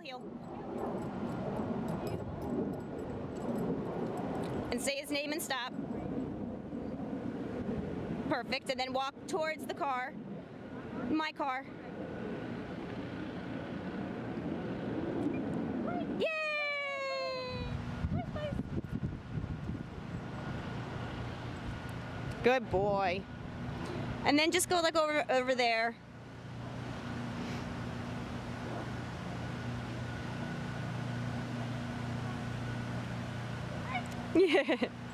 heel. And say his name and stop. Perfect, and then walk towards the car. My car. Yay! Good boy. And then just go like over there. Yeah.